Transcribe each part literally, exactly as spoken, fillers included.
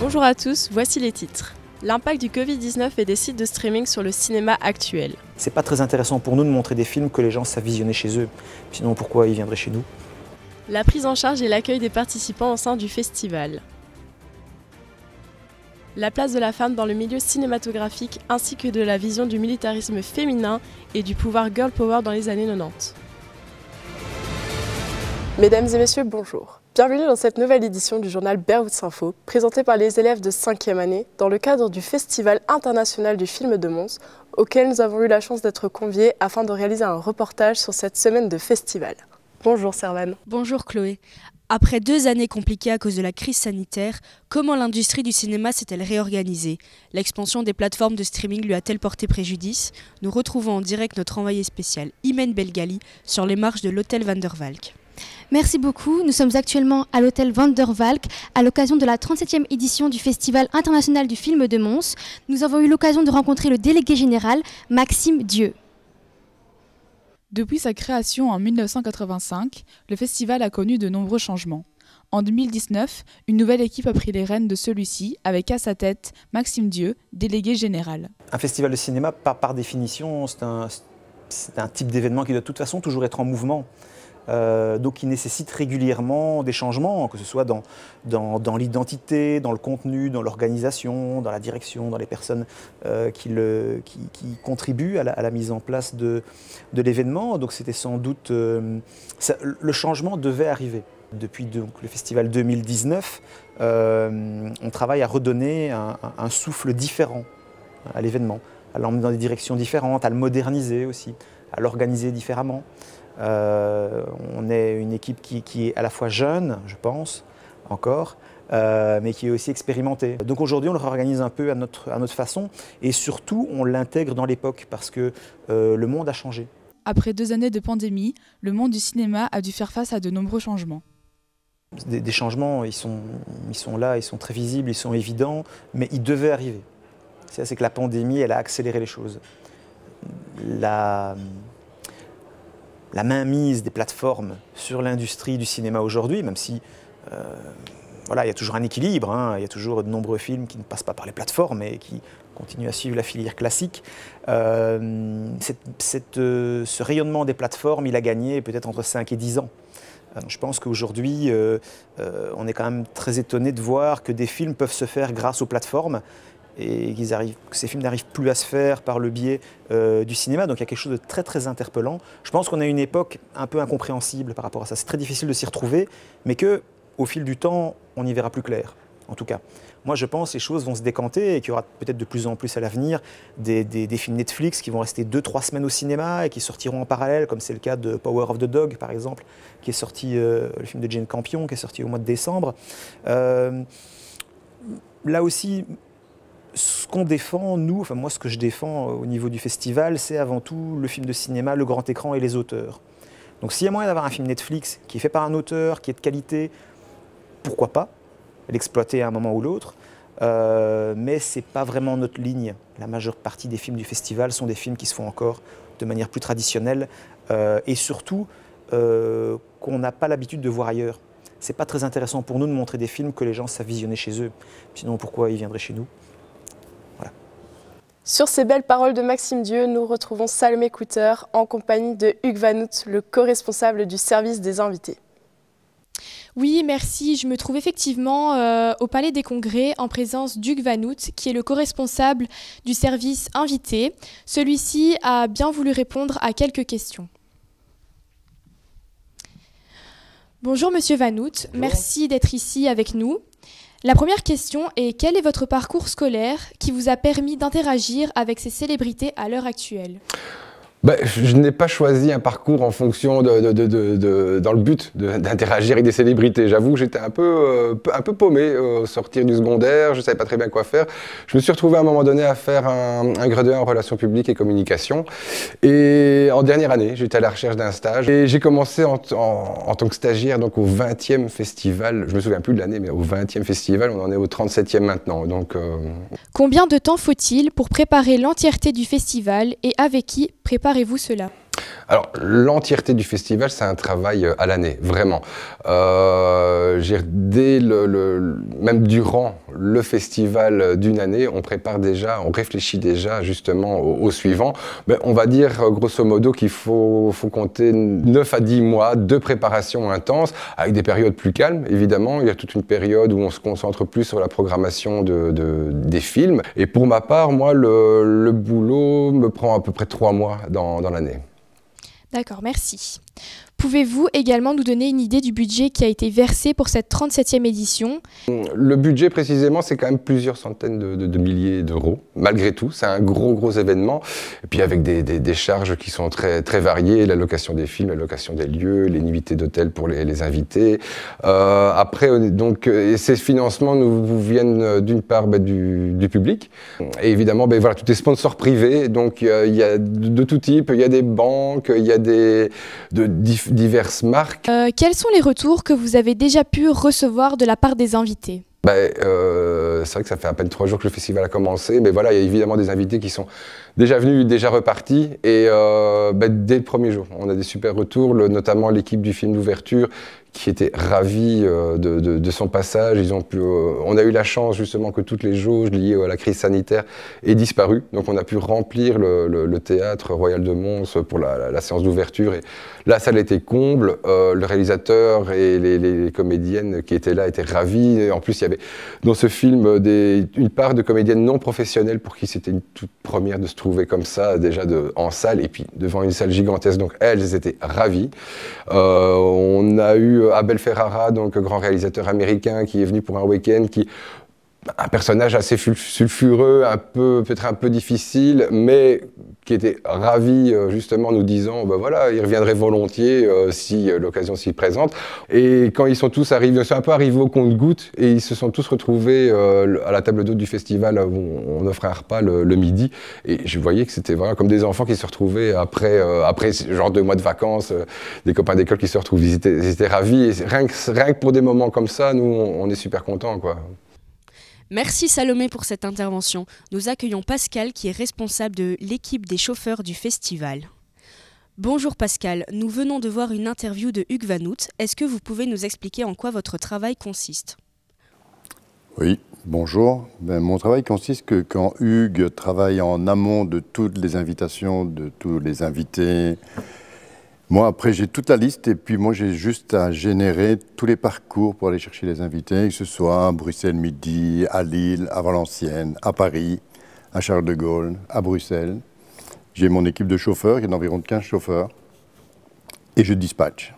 Bonjour à tous, voici les titres. L'impact du Covid dix-neuf et des sites de streaming sur le cinéma actuel. C'est pas très intéressant pour nous de montrer des films que les gens savent visionner chez eux. Sinon, pourquoi ils viendraient chez nous? La prise en charge et l'accueil des participants au sein du festival. La place de la femme dans le milieu cinématographique ainsi que de la vision du militarisme féminin et du pouvoir girl power dans les années quatre-vingt-dix. Mesdames et messieurs, bonjour. Bienvenue dans cette nouvelle édition du journal Berwoods Info, présentée par les élèves de cinquième année dans le cadre du Festival international du film de Mons, auquel nous avons eu la chance d'être conviés afin de réaliser un reportage sur cette semaine de festival. Bonjour Servane. Bonjour Chloé. Après deux années compliquées à cause de la crise sanitaire, comment l'industrie du cinéma s'est-elle réorganisée? L'expansion des plateformes de streaming lui a-t-elle porté préjudice? Nous retrouvons en direct notre envoyé spécial Imen Belgali sur les marches de l'hôtel Van der Valk. Merci beaucoup. Nous sommes actuellement à l'hôtel Van der Valk à l'occasion de la trente-septième édition du Festival international du film de Mons. Nous avons eu l'occasion de rencontrer le délégué général, Maxime Dieu. Depuis sa création en mille neuf cent quatre-vingt-cinq, le festival a connu de nombreux changements. En deux mille dix-neuf, une nouvelle équipe a pris les rênes de celui-ci, avec à sa tête Maxime Dieu, délégué général. Un festival de cinéma, par, par définition, c'est un, c'est un type d'événement qui doit de toute façon toujours être en mouvement. Euh, donc il nécessite régulièrement des changements, que ce soit dans, dans, dans l'identité, dans le contenu, dans l'organisation, dans la direction, dans les personnes euh, qui, le, qui, qui contribuent à la, à la mise en place de, de l'événement. Donc c'était sans doute... Euh, ça, le changement devait arriver. Depuis donc, le festival deux mille dix-neuf, euh, on travaille à redonner un, un, un souffle différent à l'événement, à l'emmener dans des directions différentes, à le moderniser aussi, à l'organiser différemment. Euh, on est une équipe qui, qui est à la fois jeune, je pense, encore, euh, mais qui est aussi expérimentée. Donc aujourd'hui, on le réorganise un peu à notre, à notre façon et surtout, on l'intègre dans l'époque parce que euh, le monde a changé. Après deux années de pandémie, le monde du cinéma a dû faire face à de nombreux changements. Des, des changements, ils sont, ils sont là, ils sont très visibles, ils sont évidents, mais ils devaient arriver. C'est, c'est que la pandémie, elle a accéléré les choses. La... La mainmise des plateformes sur l'industrie du cinéma aujourd'hui, même si euh, voilà, il y a toujours un équilibre, hein, il y a toujours de nombreux films qui ne passent pas par les plateformes et qui continuent à suivre la filière classique. Euh, cette, cette, euh, ce rayonnement des plateformes, il a gagné peut-être entre cinq et dix ans. Euh, je pense qu'aujourd'hui, euh, euh, on est quand même très étonné de voir que des films peuvent se faire grâce aux plateformes et qu'ils arrivent, que ces films n'arrivent plus à se faire par le biais euh, du cinéma. Donc il y a quelque chose de très très interpellant. Je pense qu'on a une époque un peu incompréhensible par rapport à ça. C'est très difficile de s'y retrouver, mais qu'au fil du temps, on y verra plus clair, en tout cas. Moi je pense que les choses vont se décanter et qu'il y aura peut-être de plus en plus à l'avenir des, des, des films Netflix qui vont rester deux trois semaines au cinéma et qui sortiront en parallèle, comme c'est le cas de Power of the Dog par exemple, qui est sorti, euh, le film de Jane Campion, qui est sorti au mois de décembre. Euh, là aussi, ce qu'on défend, nous, enfin moi ce que je défends au niveau du festival, c'est avant tout le film de cinéma, le grand écran et les auteurs. Donc s'il y a moyen d'avoir un film Netflix qui est fait par un auteur, qui est de qualité, pourquoi pas l'exploiter à un moment ou l'autre, euh, mais ce n'est pas vraiment notre ligne. La majeure partie des films du festival sont des films qui se font encore de manière plus traditionnelle euh, et surtout euh, qu'on n'a pas l'habitude de voir ailleurs. Ce n'est pas très intéressant pour nous de montrer des films que les gens savent visionner chez eux. Sinon pourquoi ils viendraient chez nous? Sur ces belles paroles de Maxime Dieu, nous retrouvons Salomé Couter en compagnie de Hugues Vanout, le co-responsable du service des invités. Oui, merci. Je me trouve effectivement euh, au Palais des Congrès en présence d'Hugues Vanout, qui est le co-responsable du service invité. Celui-ci a bien voulu répondre à quelques questions. Bonjour Monsieur Vanout, merci d'être ici avec nous. La première question est: quel est votre parcours scolaire qui vous a permis d'interagir avec ces célébrités à l'heure actuelle? Ben, je n'ai pas choisi un parcours en fonction de, de, de, de, de dans le but d'interagir avec des célébrités. J'avoue que j'étais un peu, euh, un peu paumé euh, au sortir du secondaire, je ne savais pas très bien quoi faire. Je me suis retrouvé à un moment donné à faire un, un grade un en relations publiques et communication. Et en dernière année, j'étais à la recherche d'un stage. Et j'ai commencé en, en, en tant que stagiaire donc au vingtième festival. Je me souviens plus de l'année, mais au vingtième festival, on en est au trente-septième maintenant. Donc, euh... Combien de temps faut-il pour préparer l'entièreté du festival et avec qui préparez-vous cela? Alors, l'entièreté du festival, c'est un travail à l'année, vraiment. Euh, dès le, le, même durant le festival d'une année, on prépare déjà, on réfléchit déjà justement au, au suivant. Ben, on va dire grosso modo qu'il faut, faut compter neuf à dix mois de préparation intense, avec des périodes plus calmes, évidemment. Il y a toute une période où on se concentre plus sur la programmation de, de, des films. Et pour ma part, moi, le, le boulot me prend à peu près trois mois dans, dans l'année. D'accord, merci. Pouvez-vous également nous donner une idée du budget qui a été versé pour cette trente-septième édition? Le budget, précisément, c'est quand même plusieurs centaines de, de, de milliers d'euros, malgré tout. C'est un gros, gros événement. Et puis avec des, des, des charges qui sont très, très variées, la location des films, la location des lieux, les nuitées d'hôtel pour les, les invités. Euh, après, donc, et ces financements nous viennent d'une part bah, du, du public. Et évidemment, bah, voilà, tout est sponsor privé. Donc, euh, il y a de, de tout type. Il y a des banques, il y a des... De, diverses marques. Euh, quels sont les retours que vous avez déjà pu recevoir de la part des invités? Bah, euh, c'est vrai que ça fait à peine trois jours que le festival a commencé, mais voilà, il y a évidemment des invités qui sont déjà venus, déjà repartis, et euh, bah, dès le premier jour, on a des super retours, le, notamment l'équipe du film d'ouverture, qui était ravie euh, de, de, de son passage. Ils ont pu, euh, on a eu la chance justement que toutes les jauges liées à la crise sanitaire aient disparu, donc on a pu remplir le, le, le théâtre Royal de Mons pour la, la, la séance d'ouverture, et la salle était comble, euh, le réalisateur et les, les, les comédiennes qui étaient là étaient ravis, et en plus il y avait dans ce film des, une part de comédiennes non professionnelles pour qui c'était une toute première de se trouver comme ça, déjà de, en salle, et puis devant une salle gigantesque, donc elles, elles étaient ravies. Euh, on a eu Abel Ferrara, donc grand réalisateur américain, qui est venu pour un week-end, qui un personnage assez sulfureux, un peu peut-être un peu difficile, mais qui était ravi justement nous disant ben voilà, il reviendrait volontiers euh, si euh, l'occasion s'y présente. Et quand ils sont tous arrivés, ils sont un peu arrivés au compte-gouttes et ils se sont tous retrouvés euh, à la table d'hôte du festival où on, on offrait un repas le, le midi. Et je voyais que c'était vraiment comme des enfants qui se retrouvaient après, euh, après genre deux mois de vacances, euh, des copains d'école qui se retrouvent, ils étaient, ils étaient ravis. Et rien que, rien que pour des moments comme ça, nous on, on est super contents, quoi. Merci Salomé pour cette intervention. Nous accueillons Pascal qui est responsable de l'équipe des chauffeurs du festival. Bonjour Pascal, nous venons de voir une interview de Hugues Vanout. Est-ce que vous pouvez nous expliquer en quoi votre travail consiste? Oui, bonjour. Ben, mon travail consiste que quand Hugues travaille en amont de toutes les invitations, de tous les invités, moi, après, j'ai toute la liste et puis moi, j'ai juste à générer tous les parcours pour aller chercher les invités, que ce soit à Bruxelles Midi, à Lille, à Valenciennes, à Paris, à Charles de Gaulle, à Bruxelles. J'ai mon équipe de chauffeurs, il y a environ quinze chauffeurs, et je dispatche.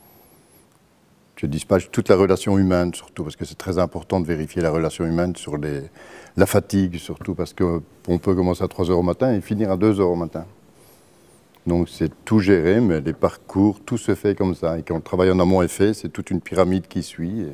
Je dispatche toute la relation humaine, surtout, parce que c'est très important de vérifier la relation humaine sur les, la fatigue, surtout, parce qu'on peut commencer à trois heures au matin et finir à deux heures au matin. Donc c'est tout géré, mais les parcours, tout se fait comme ça. Et quand le travail en amont est fait, c'est toute une pyramide qui suit.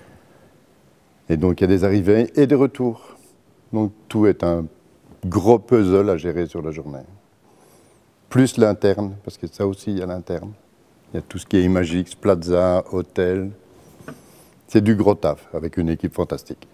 Et, et donc il y a des arrivées et des retours. Donc tout est un gros puzzle à gérer sur la journée. Plus l'interne, parce que ça aussi, il y a l'interne. Il y a tout ce qui est Imagix, Plaza, hôtel. C'est du gros taf, avec une équipe fantastique.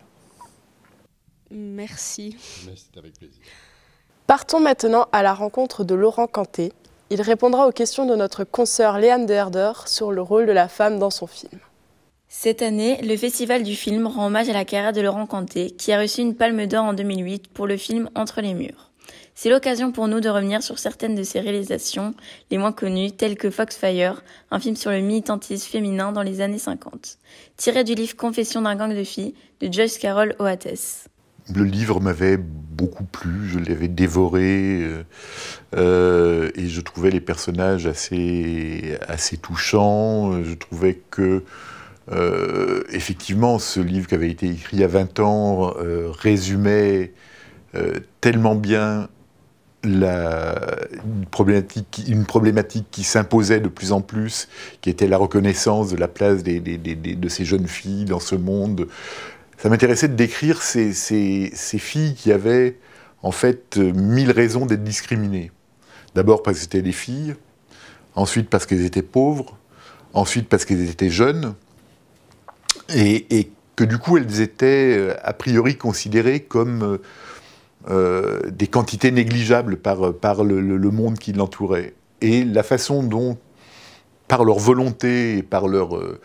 Merci. Mais c'est avec plaisir. Partons maintenant à la rencontre de Laurent Canté. Il répondra aux questions de notre consoeur Léane de Herder sur le rôle de la femme dans son film. Cette année, le Festival du film rend hommage à la carrière de Laurent Canté, qui a reçu une Palme d'Or en deux mille huit pour le film Entre les murs. C'est l'occasion pour nous de revenir sur certaines de ses réalisations, les moins connues, telles que Foxfire, un film sur le militantisme féminin dans les années cinquante, tiré du livre Confession d'un gang de filles de Joyce Carol Oates. Le livre m'avait beaucoup plu, je l'avais dévoré euh, et je trouvais les personnages assez, assez touchants. Je trouvais que, euh, effectivement, ce livre qui avait été écrit il y a vingt ans euh, résumait euh, tellement bien la, une, problématique, une problématique qui s'imposait de plus en plus, qui était la reconnaissance de la place des, des, des, des, de ces jeunes filles dans ce monde. Ça m'intéressait de décrire ces, ces, ces filles qui avaient en fait mille raisons d'être discriminées. D'abord parce que c'était des filles, ensuite parce qu'elles étaient pauvres, ensuite parce qu'elles étaient jeunes, et, et que du coup elles étaient a priori considérées comme euh, des quantités négligeables par, par le, le monde qui l'entourait. Et la façon dont, par leur volonté et par leur... Euh,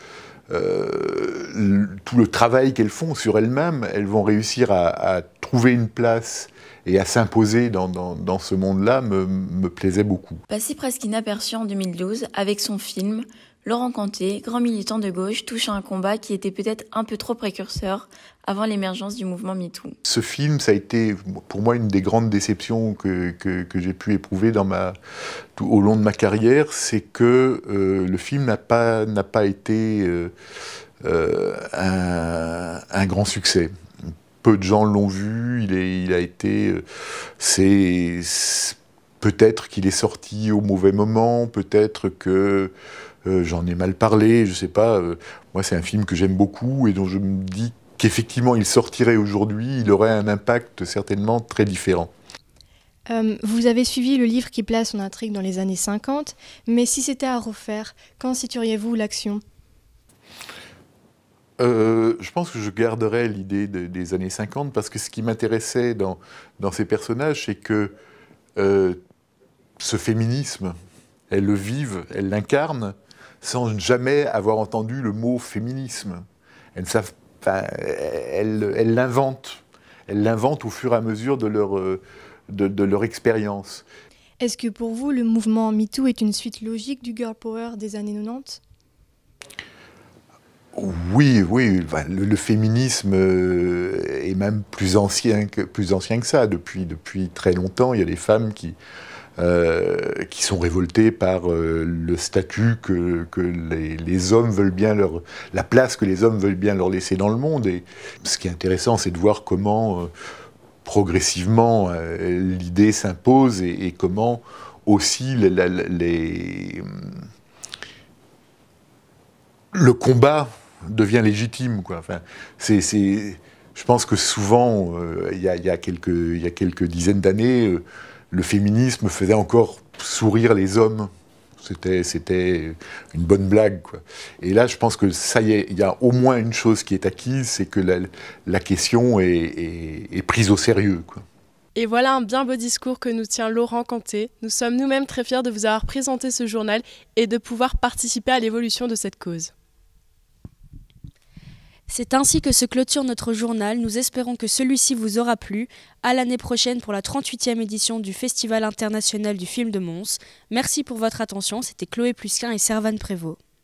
euh, tout le travail qu'elles font sur elles-mêmes, elles vont réussir à, à trouver une place et à s'imposer dans, dans, dans ce monde-là, me, me plaisait beaucoup. Passé presque inaperçu en deux mille douze, avec son film, Laurent Canté, grand militant de gauche, touche à un combat qui était peut-être un peu trop précurseur avant l'émergence du mouvement MeToo. Ce film, ça a été pour moi une des grandes déceptions que, que, que j'ai pu éprouver dans ma, tout, au long de ma carrière, c'est que euh, le film n'a pas, n'a pas été euh, euh, un, un grand succès. Peu de gens l'ont vu, il, est, il a été... Euh, c'est, peut-être qu'il est sorti au mauvais moment, peut-être que euh, j'en ai mal parlé, je sais pas. Euh, moi, c'est un film que j'aime beaucoup et dont je me dis qu'effectivement, il sortirait aujourd'hui, il aurait un impact certainement très différent. Euh, vous avez suivi le livre qui place son intrigue dans les années cinquante, mais si c'était à refaire, quand situeriez-vous l'action ? Euh, je pense que je garderais l'idée de, des années cinquante, parce que ce qui m'intéressait dans, dans ces personnages, c'est que euh, ce féminisme, elles le vivent, elles l'incarnent, sans jamais avoir entendu le mot féminisme. Elles ne savent pas, elles, elles l'inventent. Elles l'inventent au fur et à mesure de leur, de, de leur expérience. Est-ce que pour vous, le mouvement MeToo est une suite logique du girl power des années quatre-vingt-dix ? Oui, oui, le, le féminisme est même plus ancien que, plus ancien que ça. Depuis, depuis très longtemps, il y a des femmes qui, euh, qui sont révoltées par euh, le statut que, que les, les hommes veulent bien leur... la place que les hommes veulent bien leur laisser dans le monde. Et ce qui est intéressant, c'est de voir comment, euh, progressivement, euh, l'idée s'impose et, et comment aussi les... les, les le combat devient légitime, quoi. Enfin, c'est, c'est, je pense que souvent, euh, il y a, il y a quelques, il y a quelques dizaines d'années, euh, le féminisme faisait encore sourire les hommes. C'était, c'était une bonne blague, quoi. Et là, je pense que ça y est, il y a au moins une chose qui est acquise, c'est que la, la question est, est, est prise au sérieux, quoi. Et voilà un bien beau discours que nous tient Laurent Canté. Nous sommes nous-mêmes très fiers de vous avoir présenté ce journal et de pouvoir participer à l'évolution de cette cause. C'est ainsi que se clôture notre journal. Nous espérons que celui-ci vous aura plu. À l'année prochaine pour la trente-huitième édition du Festival international du film de Mons. Merci pour votre attention. C'était Chloé Plusquin et Servane Prévost.